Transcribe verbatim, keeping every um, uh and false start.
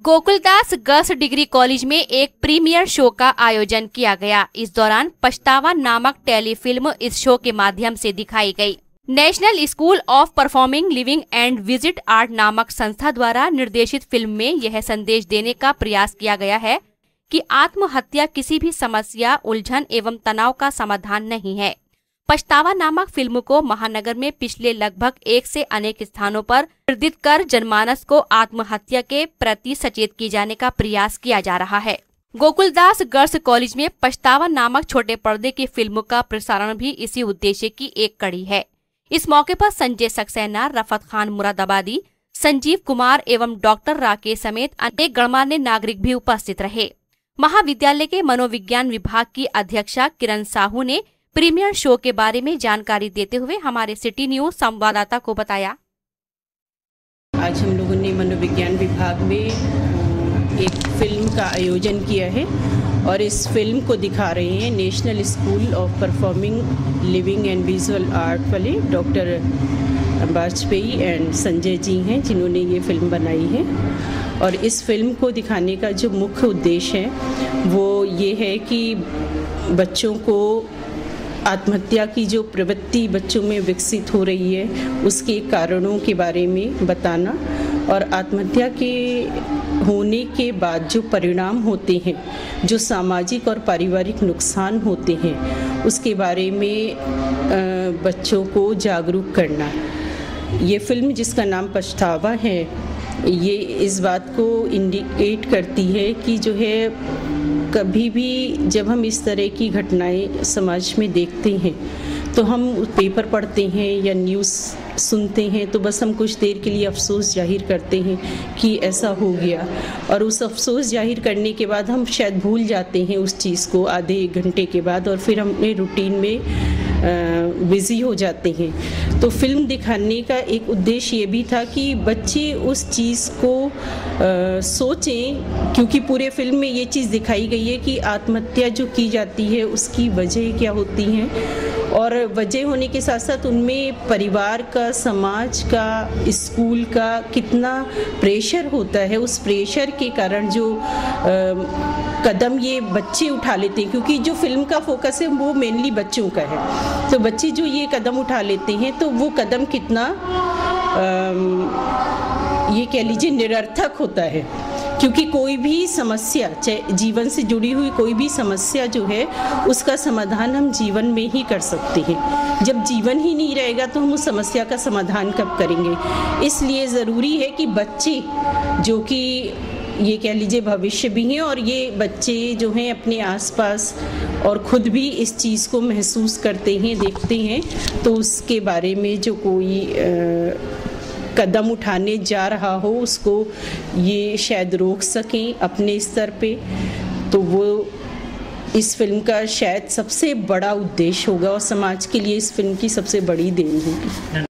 Gokuldas girls degree college में एक premiere show का आयोजन किया गया। इस दौरान पछतावा नामक टेलीफिल्म इस शो के माध्यम से दिखाई गई। National school of performing living and visit art नामक संस्था द्वारा निर्देशित फिल्म में यह संदेश देने का प्रयास किया गया है कि आत्महत्या किसी भी समस्या, उलझन एवं तनाव का समाधान नहीं है। पछतावा नामक फिल्म को महानगर में पिछले लगभग एक से अनेक स्थानों पर प्रदर्शित कर जनमानस को आत्महत्या के प्रति सचेत किए जाने का प्रयास किया जा रहा है। गोकुलदास गर्ल्स कॉलेज में पछतावा नामक छोटे पर्दे की फिल्म का प्रसारण भी इसी उद्देश्य की एक कड़ी है। इस मौके पर संजय सक्सेना, रफत खान मुरादाबादी, संजीव कुमार एवं डॉक्टर राकेश समेत अनेक गणमान्य नागरिक भी उपस्थित रहे। महाविद्यालय के मनोविज्ञान विभाग की अध्यक्षा किरण साहू ने प्रीमियर शो के बारे में जानकारी देते हुए हमारे सिटी न्यूज संवाददाता को बताया। आज हम लोगों ने मनोविज्ञान विभाग में एक फिल्म का आयोजन किया है और इस फिल्म को दिखा रहे हैं national school of performing living and visual art वाले डॉक्टर वाजपेयी एंड संजय जी हैं, जिन्होंने ये फिल्म बनाई है। और इस फिल्म को दिखाने का जो मुख्य उद्देश्य है वो ये है कि बच्चों को आत्महत्या की जो प्रवृत्ति बच्चों में विकसित हो रही है उसके कारणों के बारे में बताना और आत्महत्या के होने के बाद जो परिणाम होते हैं, जो सामाजिक और पारिवारिक नुकसान होते हैं, उसके बारे में बच्चों को जागरूक करना। ये फिल्म जिसका नाम पछतावा है, ये इस बात को इंडिकेट करती है कि जो है कभी भी जब हम इस तरह की घटनाएं समाज में देखते हैं तो हम पेपर पढ़ते हैं या न्यूज़ सुनते हैं तो बस हम कुछ देर के लिए अफसोस जाहिर करते हैं कि ऐसा हो गया, और उस अफसोस जाहिर करने के बाद हम शायद भूल जाते हैं उस चीज़ को आधे एक घंटे के बाद और फिर हम अपने रूटीन में बिज़ी हो जाते हैं। तो फिल्म दिखाने का एक उद्देश्य ये भी था कि बच्चे उस चीज़ को आ, सोचें, क्योंकि पूरे फिल्म में ये चीज़ दिखाई गई है कि आत्महत्या जो की जाती है उसकी वजह क्या होती हैं और वजह होने के साथ साथ उनमें परिवार का, समाज का, स्कूल का कितना प्रेशर होता है। उस प्रेशर के कारण जो आ, कदम ये बच्चे उठा लेते हैं, क्योंकि जो फिल्म का फोकस है वो मेनली बच्चों का है, तो बच्चे जो ये कदम उठा लेते हैं तो वो कदम कितना आ, ये कह लीजिए निरर्थक होता है, क्योंकि कोई भी समस्या, चाहे जीवन से जुड़ी हुई कोई भी समस्या जो है उसका समाधान हम जीवन में ही कर सकते हैं। जब जीवन ही नहीं रहेगा तो हम उस समस्या का समाधान कब करेंगे। इसलिए ज़रूरी है कि बच्चे जो कि ये कह लीजिए भविष्य भी हैं और ये बच्चे जो हैं अपने आसपास और ख़ुद भी इस चीज़ को महसूस करते हैं, देखते हैं, तो उसके बारे में जो कोई आ, कदम उठाने जा रहा हो उसको ये शायद रोक सकें अपने स्तर पे। तो वो इस फिल्म का शायद सबसे बड़ा उद्देश्य होगा और समाज के लिए इस फिल्म की सबसे बड़ी देन होगी।